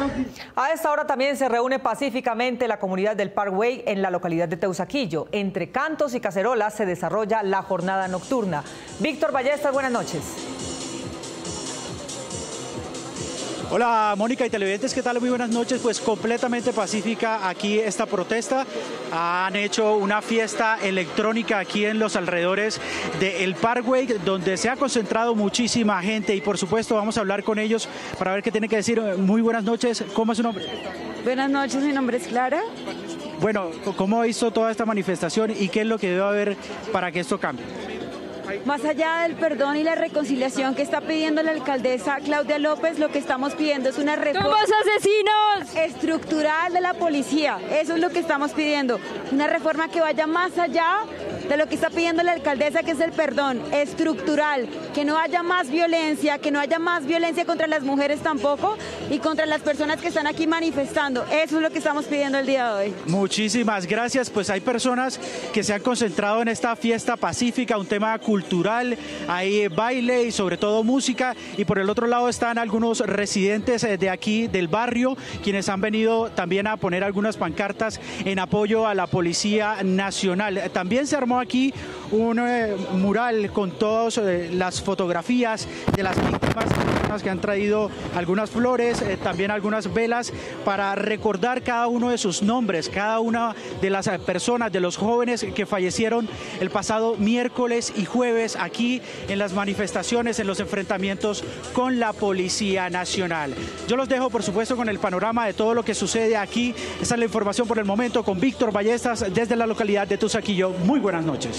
A esta hora también se reúne pacíficamente la comunidad del Parkway en la localidad de Teusaquillo. Entre cantos y cacerolas se desarrolla la jornada nocturna. Víctor Ballester, buenas noches. Hola Mónica y televidentes, ¿qué tal? Muy buenas noches. Pues completamente pacífica aquí esta protesta. Han hecho una fiesta electrónica aquí en los alrededores del Parkway, donde se ha concentrado muchísima gente y por supuesto vamos a hablar con ellos para ver qué tienen que decir. Muy buenas noches, ¿cómo es su nombre? Buenas noches, mi nombre es Clara. Bueno, ¿cómo hizo toda esta manifestación y qué es lo que debe haber para que esto cambie? Más allá del perdón y la reconciliación que está pidiendo la alcaldesa Claudia López, lo que estamos pidiendo es una reforma ¡Somos asesinos! estructural de la policía. Eso es lo que estamos pidiendo. Una reforma que vaya más allá de lo que está pidiendo la alcaldesa, que es el perdón estructural, que no haya más violencia, contra las mujeres tampoco y contra las personas que están aquí manifestando. Eso es lo que estamos pidiendo el día de hoy. Muchísimas gracias. Pues hay personas que se han concentrado en esta fiesta pacífica, un tema cultural, hay baile y sobre todo música, y por el otro lado están algunos residentes de aquí del barrio, quienes han venido también a poner algunas pancartas en apoyo a la Policía Nacional. También se armó aquí un mural con todas las fotografías de las víctimas, que han traído algunas flores, también algunas velas para recordar cada uno de sus nombres, cada una de las personas, de los jóvenes que fallecieron el pasado miércoles y jueves aquí en las manifestaciones, en los enfrentamientos con la Policía Nacional. Yo los dejo por supuesto con el panorama de todo lo que sucede aquí. Esa es la información por el momento con Víctor Ballester desde la localidad de Teusaquillo. Muy buenas noches.